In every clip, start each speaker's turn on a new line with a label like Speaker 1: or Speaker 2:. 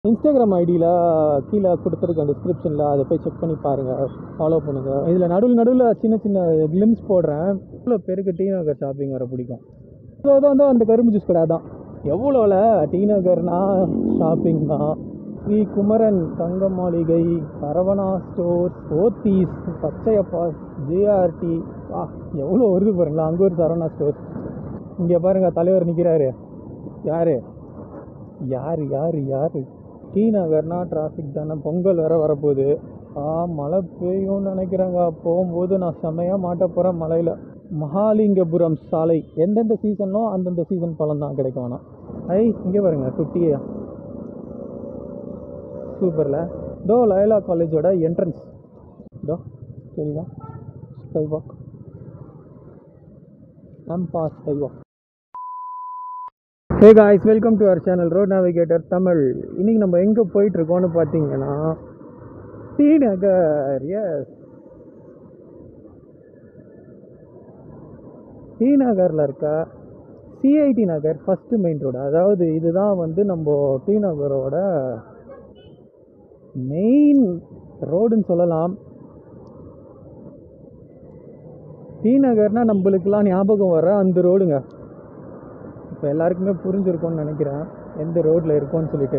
Speaker 1: Instagram ஐடியில் கீழே கொடுத்துருக்க டிஸ்கிரிப்ஷனில் அதை போய் செக் பண்ணி பாருங்கள், ஃபாலோ பண்ணுங்கள். இதில் நடுவில் சின்ன சின்ன கிளிம்ஸ் போடுறேன். எவ்வளோ பேருக்கு டி நகர் ஷாப்பிங் வர பிடிக்கும். அதான் அந்த கரும்பு ஜூஸ் கடை தான். எவ்வளோல டி நகர்னா ஷாப்பிங் தான். ஸ்ரீ குமரன் தங்க மாளிகை, சரவணா ஸ்டோர்ஸ், போத்தீஸ், பச்சையப்பாஸ், ஜேஆர்டி, எவ்வளோ வருது பாருங்களா. அங்கே ஒரு சரவணா ஸ்டோர்ஸ். இங்கே பாருங்கள் தலைவர் நிற்கிறாரு. யார் யார் யார் யார் டி நகர்னா டிராஃபிக் தானே. பொங்கல் வேறு வரப்போகுது. மழை பெய்யும்னு நினைக்கிறேங்க. போகும்போது நான் செம்மையாக மாட்ட போகிறேன் மழையில். மகாலிங்கபுரம் சாலை எந்தெந்த சீசனோ அந்தந்த சீசன் பழம் தான் கிடைக்கும். ஆனால் இங்கே பாருங்க குட்டியா சூப்பரில். தோ லயலா காலேஜோட என்ட்ரன்ஸ் தோ சரிதா. Skywalk campus skywalk. Hey guys, welcome to our channel road navigator Tamil. இன்றைக்கி நம்ம எங்கே போயிட்டுருக்கோன்னு பார்த்தீங்கன்னா டி நகர். எஸ், டி நகரில் இருக்க CIT Nagar first main road. அதாவது இதுதான் வந்து நம்ம டி நகரோட மெயின் ரோடுன்னு சொல்லலாம். டி நகர்னால் நம்மளுக்கெல்லாம் ஞாபகம் வர அந்த ரோடுங்க. இப்போ எல்லாருக்குமே புரிஞ்சிருக்கும்னு நினைக்கிறேன் எந்த ரோட்டில் இருக்கோன்னு சொல்லிட்டு.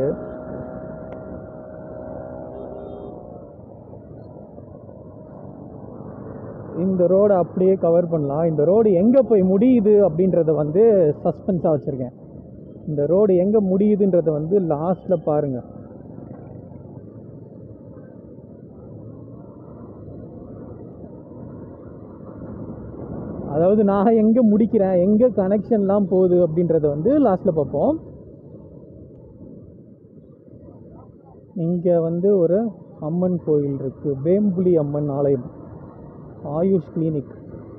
Speaker 1: இந்த ரோடை அப்படியே கவர் பண்ணலாம். இந்த ரோடு எங்கே போய் முடியுது அப்படின்றத வந்து சஸ்பென்ஸாக வச்சுருக்கேன். இந்த ரோடு எங்கே முடியுதுன்றத வந்து லாஸ்ட்டில் பாருங்கள். அதாவது நான் எங்கே முடிக்கிறேன், எங்கே கனெக்ஷன்லாம் போகுது அப்படின்றத வந்து லாஸ்ட்டில் பார்ப்போம். இங்கே வந்து ஒரு அம்மன் கோயில் இருக்குது, வேம்புலி அம்மன் ஆலயம், ஆயுஷ் கிளினிக்.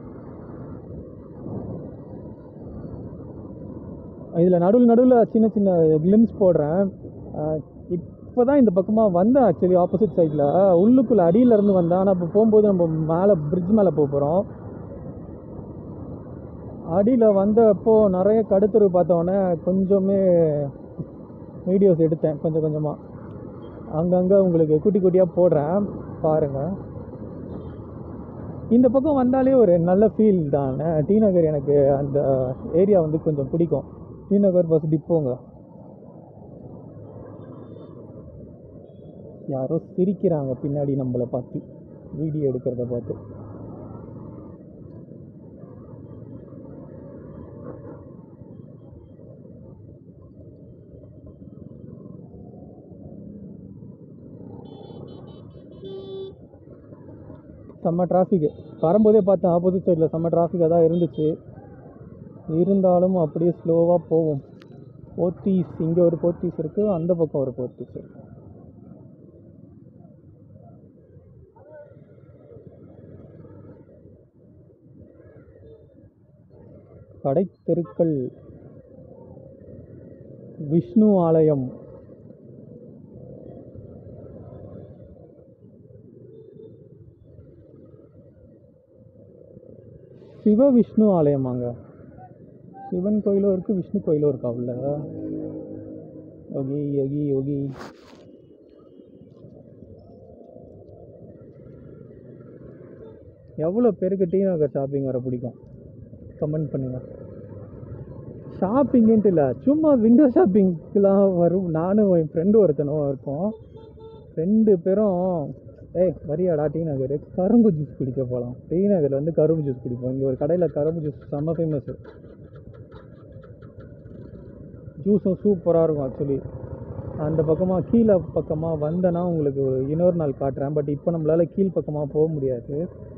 Speaker 1: இதில் நடுவில் சின்ன சின்ன கிளிம்ஸ் போடுறேன். இப்போ தான் இந்த பக்கமாக வந்தேன். ஆக்சுவலி ஆப்போசிட் சைடில் உள்ளுக்குள்ளே அடியிலேருந்து வந்தேன். ஆனால் இப்போ போகும்போது நம்ம மேலே பிரிட்ஜ் மேலே போக போகிறோம். அடியில் வந்தப்போ நிறைய கடுத்தரு பார்த்தோன்னே கொஞ்சமே வீடியோஸ் எடுத்தேன். கொஞ்சமாக அங்கங்கே உங்களுக்கு குட்டி குட்டியாக போடுறேன் பாருங்கள். இந்த பக்கம் வந்தாலே ஒரு நல்ல ஃபீல் தானே. டி நகர் எனக்கு அந்த ஏரியா வந்து கொஞ்சம் பிடிக்கும். டி நகர் பஸ் டிப்போங்க. யாரோ சிரிக்கிறாங்க பின்னாடி நம்மளை பார்த்து, வீடியோ எடுக்கிறத பார்த்து. செம்ம டிராஃபிக்கு. வரும்போதே பார்த்தேன் ஆப்போசிட் சைடில் செம்ம டிராஃபிக்காக தான் இருந்துச்சு. இருந்தாலும் அப்படியே ஸ்லோவாக போவோம். போத்தீஸ், இங்கே ஒரு போத்தீஸ் இருக்குது, அந்த பக்கம் ஒரு போத்தீஸ் இருக்குது. கடை தெருக்கள், விஷ்ணு ஆலயம், சிவ விஷ்ணு ஆலயமாங்க. சிவன் கோயிலும் இருக்குது, விஷ்ணு கோயிலும் இருக்கா உள்ள. யோகி யோகி யோகி. எவ்வளோ பேருக்கு டி நகர் ஷாப்பிங் வர பிடிக்கும் கமெண்ட் பண்ணுங்கள். ஷாப்பிங்குன்ட்டு இல்லை, சும்மா விண்டோ ஷாப்பிங்க்கெலாம் வரும். நானும் என் ஃப்ரெண்டு ஒருத்தனும் இருக்கோம். 2 பேரும் வரியாடா டி நகர் கரும்பு ஜூஸ் குடிக்க போகலாம். டி நகரில் வந்து கரும்பு ஜூஸ் குடிப்போம். இங்கே ஒரு கடையில் கரும்பு ஜூஸ் செம்ம ஃபேமஸ்ஸு. ஜூஸும் சூப்பராக இருக்கும். ஆக்சுவலி அந்த பக்கமாக கீழே பக்கமாக வந்தேன்னா உங்களுக்கு இன்னொரு நாள் காட்டுறேன். பட் இப்போ நம்மளால் கீழ் பக்கமாக போக முடியாது.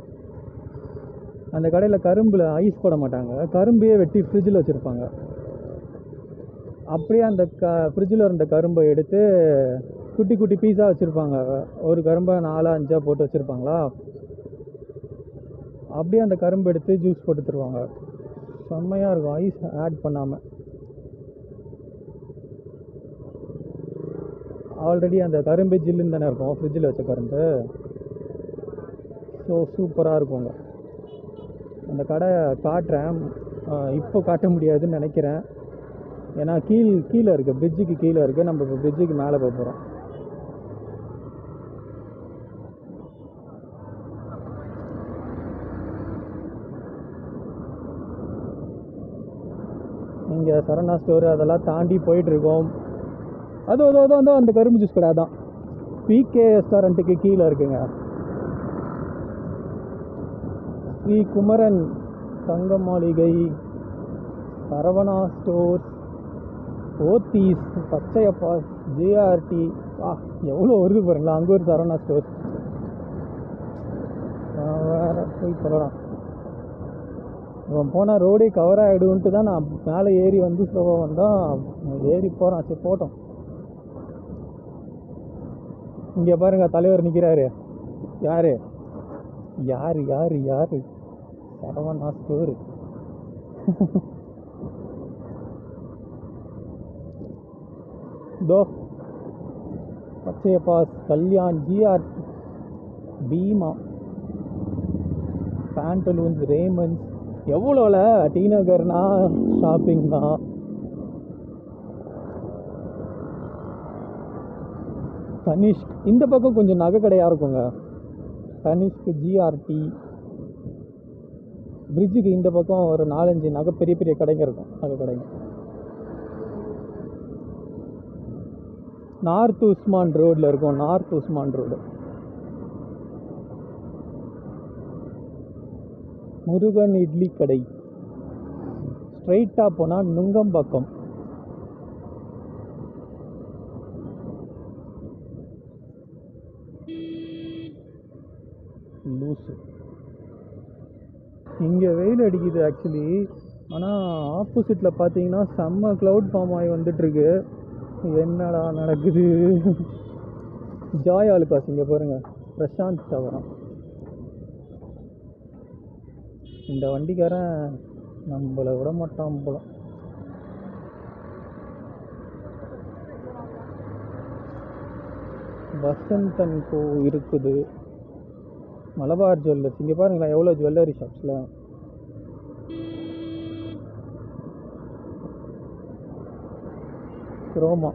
Speaker 1: அந்த கடையில் கரும்பில் ஐஸ் போட மாட்டாங்க, கரும்பையே வெட்டி ஃப்ரிட்ஜில் வச்சுருப்பாங்க. அப்படியே அந்த ஃப்ரிட்ஜில் இருந்த கரும்பை எடுத்து குட்டி குட்டி பீஸாக வச்சுருப்பாங்க. ஒரு கரும்பை 4-5 போட்டு வச்சுருப்பாங்களா. அப்படியே அந்த கரும்பு எடுத்து ஜூஸ் போட்டு தருவாங்க. செம்மையாக இருக்கும், ஐஸ் ஆட் பண்ணாமல். ஆல்ரெடி அந்த கரும்பு ஜில்லுன்னு தானே இருக்கும், ஃப்ரிட்ஜில் வச்ச கரும்பு. ஸோ சூப்பராக இருக்குங்க. அந்த கடை காட்டுறேன், இப்போ காட்ட முடியாதுன்னு நினைக்கிறேன். ஏன்னா கீழே இருக்குது, பிரிட்ஜுக்கு கீழே இருக்குது. நம்ம இப்போ பிரிட்ஜுக்கு மேலே போக போகிறோம். இங்கே சரவணா ஸ்டோரு அதெல்லாம் தாண்டி போயிட்டுருக்கோம். அது அந்த கரும்பு ஜூஸ் கடை தான் பிகே ரெஸ்டாரண்ட்டுக்கு கீழே இருக்குங்க. Sri Kumaran Thanga Maaligai, Saravana stores, Pothys, Pachaiyappas, JRT. எவ்வளோ வருது பாருங்களா. அங்கே ஒரு சரவணா ஸ்டோர்ஸ். வேறு போய் சொல்லலாம். இவன் போனால் ரோடே கவர் ஆகிடுன்ட்டு தான் நான் மேலே ஏறி வந்து ஸ்லோவாக வந்தால் ஏறி போகிறான். சரி போட்டோம். இங்கே பாருங்க தலைவர் நிற்கிறாரு. யார் யார் யார் யார் சரவணா ஸ்டோரு. தோ Pachaiyappas, Kalyan, GR, Bhima, Pantaloons, Raymonds. எவ்வளோல டி நகர்னா ஷாப்பிங் தான். தனிஷ்க் இந்த பக்கம் கொஞ்சம் நகை கடையாக இருக்குங்க. தனிஷ்க், ஜிஆர்டி. பிரிட்ஜுக்கு இந்த பக்கம் ஒரு 4-5 நகை பெரிய பெரிய கடைங்க இருக்கும், நகை கடைங்க. நார்த் உஸ்மான் ரோடில் இருக்கும், நார்த் உஸ்மான் ரோடு. முருகன் இட்லி கடை. ஸ்ட்ரைட்டாக போனால் நுங்கம்பாக்கம். லூசு. இங்கே வெயில் அடிக்குது ஆக்சுவலி. ஆனால் ஆப்போசிட்டில் பார்த்தீங்கன்னா செம்ம க்ளவுட் ஃபார்ம் ஆகி வந்துட்டுருக்கு. என்னடா நடக்குது. ஜாய் ஆலுகாஸ் இங்கே பாருங்கள், பிரசாந்த் தவறம். இந்த வண்டிக்காரன் நம்மளை விட மாட்டான் போல. வசந்தன் கோ இருக்குது. மலபார் ஜுவல்லர்ஸ் இங்கே பாருங்களேன், எவ்வளோ ஜுவல்லரி ஷாப்ஸில். ரோமா.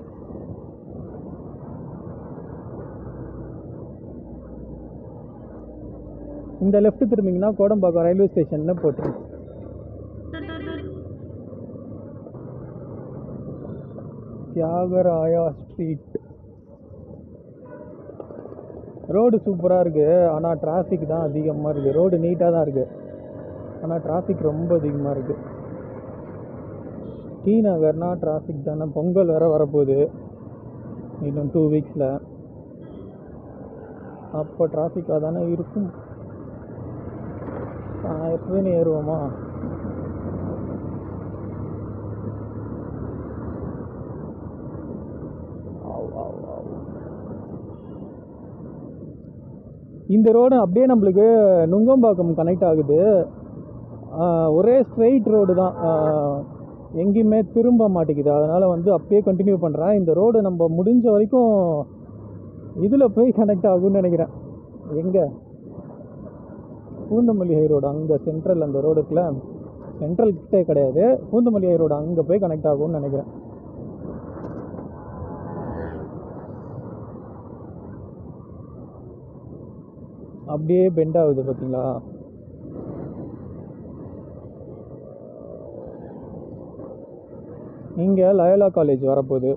Speaker 1: இந்த லெஃப்ட் திரும்பிங்கன்னா கோடம்பாக்கம் ரயில்வே ஸ்டேஷன் போட்டுருக்கு. தியாகராயா ஸ்ட்ரீட். ரோடு சூப்பராக இருக்குது, ஆனால் டிராஃபிக் தான் அதிகமாக இருக்குது. ரோடு நீட்டாக தான் இருக்குது, ஆனால் டிராஃபிக் ரொம்ப அதிகமாக இருக்குது. டி நகர்னா டிராஃபிக் தானே. பொங்கல் வேறு வரப்போகுது இன்னும் 2 வீக்ஸில். அப்போ டிராஃபிக்காக தானே இருக்கும். எப்போதுன்னு ஏறுவோமா. இந்த ரோடு அப்படியே நம்மளுக்கு நுங்கம்பாக்கம் கனெக்ட் ஆகுது. ஒரே ஸ்ட்ரெயிட் ரோடு தான், எங்கேயுமே திரும்ப மாட்டேங்குது. அதனால் வந்து அப்படியே கண்டினியூ பண்ணுறேன். இந்த ரோடு நம்ம முடிஞ்ச வரைக்கும் இதில் போய் கனெக்ட் ஆகும்னு நினைக்கிறேன். எங்கே பூந்தமல்லி ஹை ரோடு அங்கே சென்ட்ரல், அந்த ரோடுக்குள்ள சென்ட்ரல் கிட்டே கிடையாது, பூந்தமல்லி ஹை ரோடு அங்கே போய் கனெக்ட் ஆகும்னு நினைக்கிறேன். அப்படியே பெண்ட் ஆகுது பார்த்தீங்களா. இங்கே லயோலா காலேஜ் வரப்போகுது.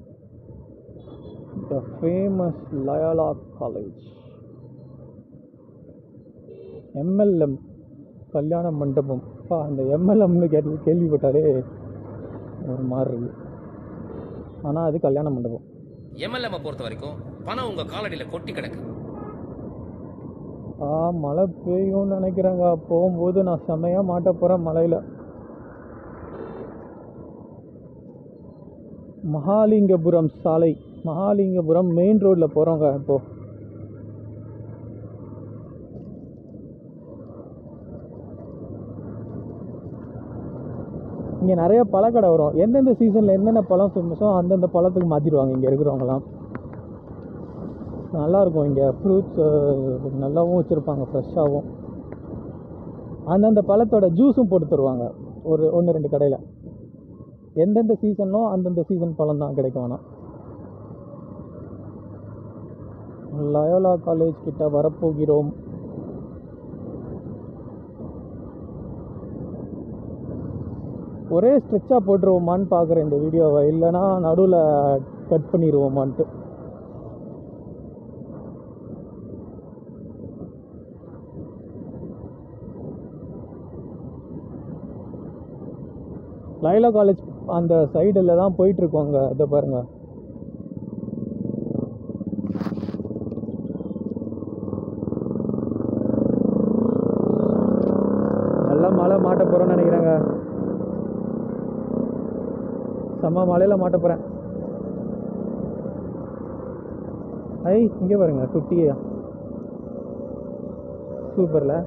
Speaker 1: The famous Loyola college. MLM Kalyana Mandapam. அந்த எம்எல்எம்னு கேள்விப்பட்டாலே ஒரு மாதிரி இருக்கு, ஆனால் அது கல்யாண மண்டபம்.
Speaker 2: எம்எல்எம் பொறுத்த வரைக்கும் பணம் உங்கள் காலடியில் கொட்டி கிடக்கு.
Speaker 1: மழை பெய்யும்னு நினைக்கிறேங்க. போகும்போது நான் செமையாக மாட்ட போகிறேன் மழையில். மகாலிங்கபுரம் சாலை, மகாலிங்கபுரம் மெயின் ரோட்டில் போகிறோங்க. இப்போது இங்கே நிறைய பழக்கடை வரும். எந்தெந்த சீசனில் என்னென்ன பழம் ஃபேமஸோ அந்தந்த பழத்துக்கு மாற்றிடுவாங்க இங்கே இருக்கிறவங்களாம். நல்லாயிருக்கும் இங்கே. ஃப்ரூட்ஸ் நல்லாவும் வச்சுருப்பாங்க, ஃப்ரெஷ்ஷாகவும். அந்தந்த பழத்தோட ஜூஸும் போட்டு தருவாங்க ஒரு 1-2 கடையில். எந்தெந்த சீசனோ அந்தந்த சீசன் பழம் தான் கிடைக்கும். ஆனால் லயோலா காலேஜ் கிட்ட வரப்போகிறோம். ஒரே ஸ்ட்ரெச்சாக போட்டுருவோமான்னு பார்க்குறேன் இந்த வீடியோவை, இல்லைனா நடுவில் கட் பண்ணிடுவோமான்ட்டு. லயோலா காலேஜ் அந்த சைடில் தான் போயிட்டுருக்கோங்க. இதை பாருங்க, நல்லா மழை மாட்ட போகிறோன்னு நினைக்கிறேங்க. செம்ம மலையில் மாட்ட போகிறேன். இங்கே பாருங்க குட்டியா, சூப்பரில்.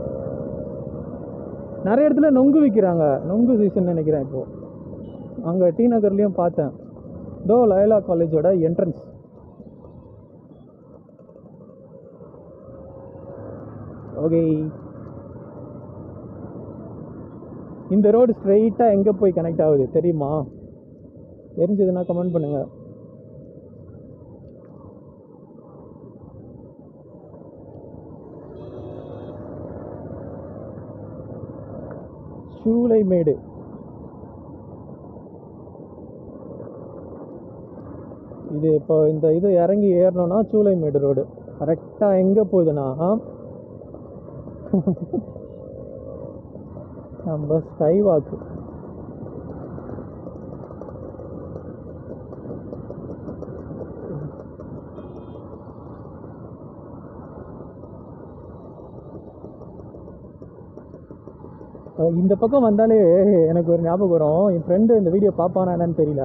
Speaker 1: நிறைய இடத்துல நொங்கு விற்கிறாங்க, நொங்கு சீசன் நினைக்கிறேன் இப்போது. அங்கே டி நகர்லேயும் பார்த்தேன். இதோ லயோலா காலேஜோட என்ட்ரன்ஸ். ஓகே, இந்த ரோடு ஸ்ட்ரெயிட்டாக எங்கே போய் கனெக்ட் ஆகுது தெரியுமா? தெரிஞ்சதுன்னா கமெண்ட் பண்ணுங்க. சூளைமேடு. இது இப்போ இந்த இது இறங்கி ஏறணும்னா சூளைமேடு ரோடு. கரெக்டாக எங்கே போகுதுன்னா நம்ம ஸ்கை வாக்கு. இந்த பக்கம் வந்தாலே எனக்கு ஒரு ஞாபகம் வரும். என் ஃப்ரெண்டு இந்த வீடியோ பார்ப்பானா என்னன்னு தெரியல.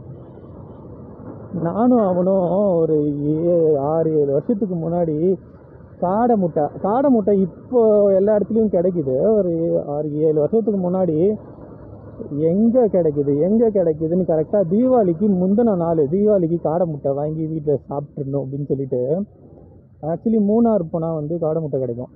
Speaker 1: நானும் அவனும் ஒரு 6-7 வருஷத்துக்கு முன்னாடி காடை முட்டை இப்போ எல்லா இடத்துலையும் கிடைக்குது. ஒரு 6-7 வருஷத்துக்கு முன்னாடி எங்கே கிடைக்குதுன்னு கரெக்டாக தீபாவளிக்கு முந்தின நாள், தீபாவளிக்கு காடை முட்டை வாங்கி வீட்டில் சாப்பிட்ருந்தோம் அப்படின்னு சொல்லிட்டு. ஆக்சுவலி மூணார் போனால் வந்து காடை முட்டை கிடைக்கும்.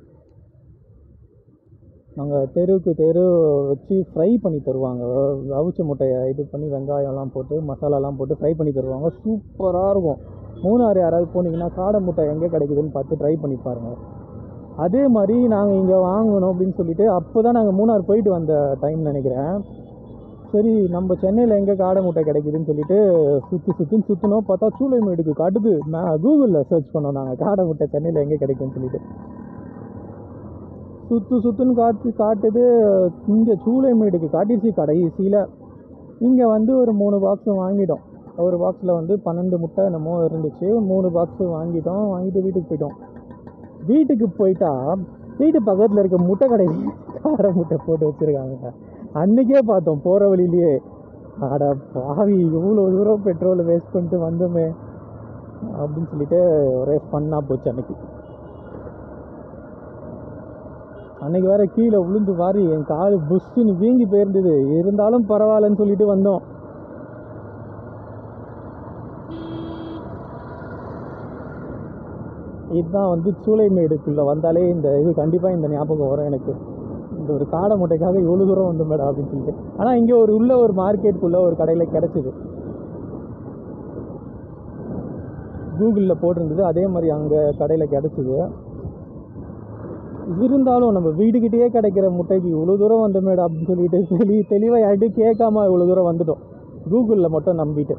Speaker 1: நாங்கள் தெருவுக்கு தெரு வச்சு ஃப்ரை பண்ணி தருவாங்க. அவிச்ச முட்டையை இது பண்ணி வெங்காயம்லாம் போட்டு மசாலாலாம் போட்டு ஃப்ரை பண்ணி தருவாங்க. சூப்பராக இருக்கும். மூணாறு யாராவது போனீங்கன்னா காடை முட்டை எங்கே கிடைக்குதுன்னு பார்த்து ட்ரை பண்ணி பாருங்கள். அதே மாதிரி நாங்கள் இங்கே வாங்கணும் அப்படின்னு சொல்லிட்டு அப்போ தான் நாங்கள் மூணாறு போயிட்டு வந்த டைம் நினைக்கிறேன். சரி நம்ம சென்னையில் எங்கே காடை முட்டை கிடைக்குதுன்னு சொல்லிட்டு சுற்றினோம். பார்த்தா சூளைமேடுக்கு காட்டுது. கூகுளில் சர்ச் பண்ணோம் நாங்கள் காடை முட்டை சென்னையில் எங்கே கிடைக்குன்னு சொல்லிட்டு. சுற்றுன்னு காட்டுது. இங்கே சூளைமேடுக்கு காட்டிடுச்சு. கடைசியில் இங்கே வந்து ஒரு 3 பாக்ஸு வாங்கிட்டோம். ஒரு பாக்ஸில் வந்து 12 முட்டை என்னமோ இருந்துச்சு. 3 பாக்ஸு வாங்கிட்டு வீட்டுக்கு போயிட்டா வீட்டு பக்கத்தில் இருக்க முட்டை கடையில் காடை முட்டை போட்டு வச்சுருக்காங்க. அன்றைக்கே பார்த்தோம் போகிற வழியிலேயே. அட பாவி, இவ்வளோ தூரம் பெட்ரோலை வேஸ்ட் பண்ணிட்டு வந்தோமே அப்படின்னு சொல்லிட்டு ஒரே ஃபன்னாக போச்சு அன்னைக்கு வேறு கீழே விழுந்து வாரி என் கால் புஷ்ஷுன்னு வீங்கி போயிருந்தது. இருந்தாலும் பரவாயில்லன்னு சொல்லிட்டு வந்தோம். இதுதான் வந்து சூளைமேடுக்குள்ளே வந்தாலே இந்த இது கண்டிப்பாக இந்த ஞாபகம் வரும் எனக்கு. இந்த ஒரு காடை முட்டைக்காக இவ்வளோ தூரம் வந்து மேடம் அப்படின்னு சொல்லிட்டு. ஆனால் இங்கே உள்ள ஒரு மார்க்கெட்டுக்குள்ளே ஒரு கடையில் கிடச்சிது. கூகுளில் போட்டிருந்தது. அதே மாதிரி அங்கே கடையில் கிடச்சிது. இருந்தாலும் நம்ம வீட்டுக்கிட்டே கிடைக்கிற முட்டைக்கு இவ்வளோ தூரம் வந்த மேடம் அப்படின்னு சொல்லிட்டு தெளிவாக யார்கிட்டையும் கேட்காம இவ்வளோ தூரம் வந்துட்டோம். கூகுளில் மட்டும் நம்பிட்டு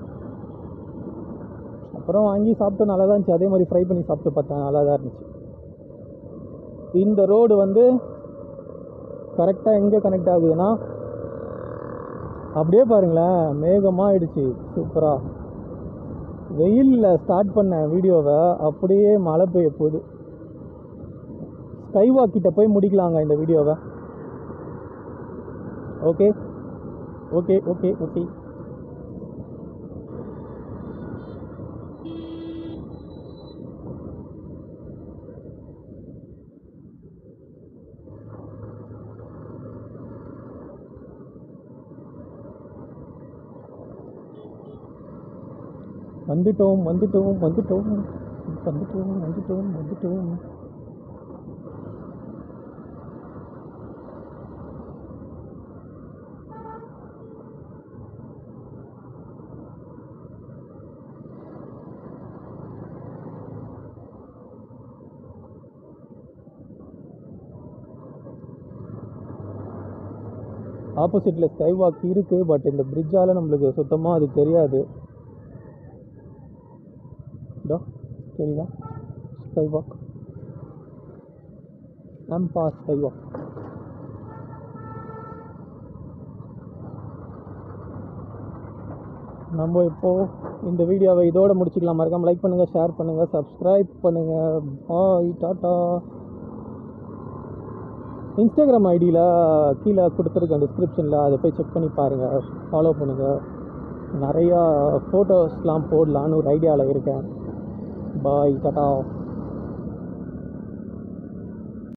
Speaker 1: அப்புறம் வாங்கி சாப்பிட்டு நல்லா தான் இருந்துச்சு. அதே மாதிரி ஃப்ரை பண்ணி சாப்பிட்டு பார்த்தேன், நல்லா தான் இருந்துச்சு. இந்த ரோடு வந்து கரெக்டாக எங்கே கனெக்ட் ஆகுதுன்னா அப்படியே பாருங்களேன், மேகமாகிடுச்சு சூப்பராக. வெயிலில் ஸ்டார்ட் பண்ண வீடியோவை அப்படியே மழை பெய்ய போகுது. ஸ்கைவாக் கிட்ட போய் முடிக்கலாங்க இந்த வீடியோவை. ஓகே ஓகே ஓகே ஓகே வந்துட்டோம் வந்துட்டோம் வந்துட்டோம் வந்துட்டோம் வந்துட்டோம் வந்துட்டோம். ஆப்போசிட்டில் ஸ்கை வாக் இருக்குது, பட் இந்த பிரிட்ஜால் நம்மளுக்கு சுத்தமாக அது தெரியாது. இதோ தெரியுதா ஸ்கை வாக், ஆம்பா ஸ்கை வாக். நம்ம இப்போது இந்த வீடியோவை இதோடு முடிச்சுக்கலாம். மறக்காமல் லைக் பண்ணுங்கள், ஷேர் பண்ணுங்கள், சப்ஸ்கிரைப் பண்ணுங்கள். பாய், டாட்டா. இன்ஸ்டாகிராம் ஐடியில் கீழே கொடுத்துருக்கேன் டிஸ்கிரிப்ஷனில், அதை போய் செக் பண்ணி பாருங்கள், ஃபாலோ பண்ணுங்கள். நிறையா ஃபோட்டோஸ்லாம் போடலான்னு ஒரு ஐடியாவில் இருக்கேன். Bye, tata.